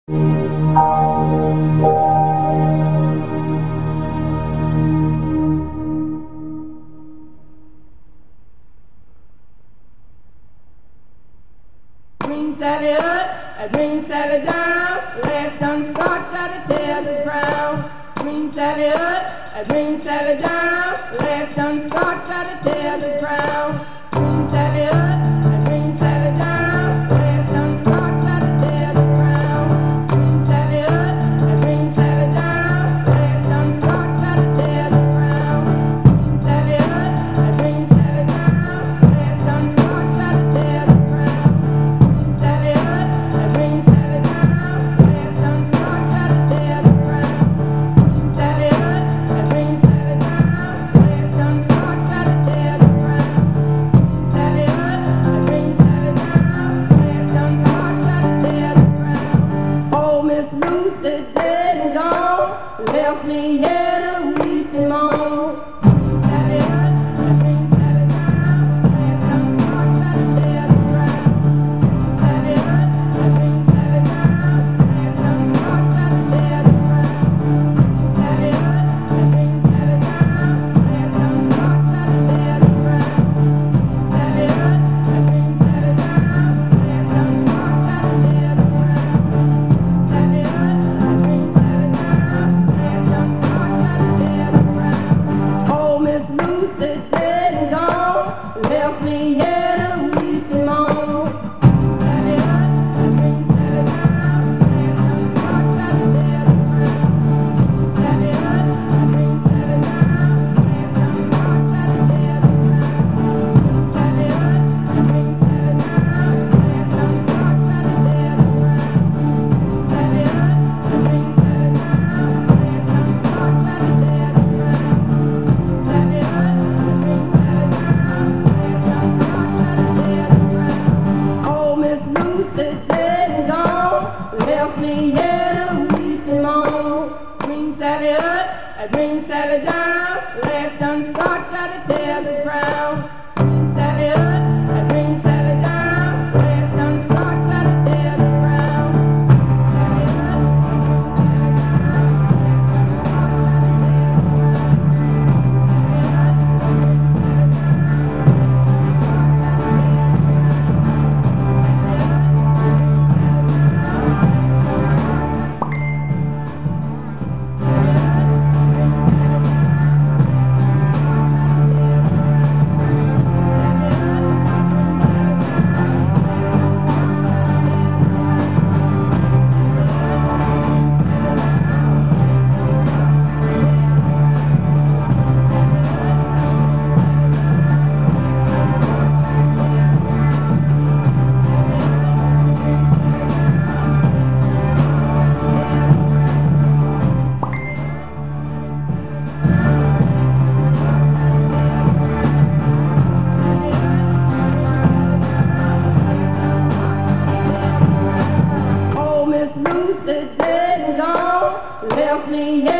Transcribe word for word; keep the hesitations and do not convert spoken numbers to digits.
Green Sally up, a green Sally down, last done start, gotta tell the ground. Green Sally up, a green Sally down, last done start, gotta tell the ground. Green Sally up, a green Sally down, last done start, gotta tell the ground. Green Sally up, a green Sally down, last done start, gotta tell the ground. Green Sally up, a green Sally down, last done start, gotta tell the ground. Sally up, a green Sally down, last done start, gotta tell the ground. Sally up, a green Sally down, last done start, gotta tell the ground. Sally up, a green Sally down, last done start, gotta tell the ground. Oh, Miss Lucy dead and gone, left me here to weep and moan. Sally up, a green Sally down, last done start, gotta tell the ground. Sally up, a green Sally down, last done start, gotta tell the ground. Sally up, a green Sally down, last done start, gotta tell the ground. Sally up, a green Sally down, last done start, gotta tell the ground. Sally up, a green Sally down, last done start, gotta tell the ground. Oh, Miss Lucy dead and gone, left me here to weep and moan. Sally up, a green Sally down, last done start, gotta tell the ground. Sally up, a green Sally down, last done start, gotta tell the ground. Sally up, a green Sally down, last done start, gotta tell the ground. Sally up, a green Sally down, last done start, gotta tell the ground. Sally up, a green Sally down, last done start, gotta tell the ground. Oh, Miss Lucy dead and gone, left me here to weep and moan. Green Sally up, a green Sally down, last done start, gotta tell the ground. Green Sally up, a green Sally down, last done start, gotta tell the ground. Sally up, a green Sally down, last done start, gotta tell the ground. Sally up, a green Sally down, last done start, gotta tell the ground. Sally up, a green Sally down, last done start, Oh, Miss Lucy dead and gone, left me here